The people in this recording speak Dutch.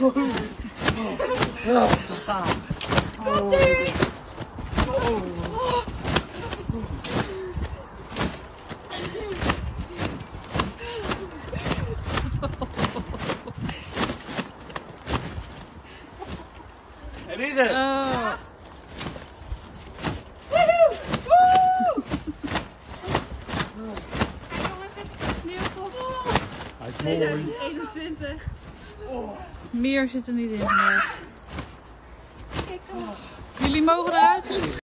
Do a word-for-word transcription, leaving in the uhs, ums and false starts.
Komt-ie! Het is het! Oh. tweeduizend eenentwintig. Meer zit er niet in vandaag. Jullie mogen eruit.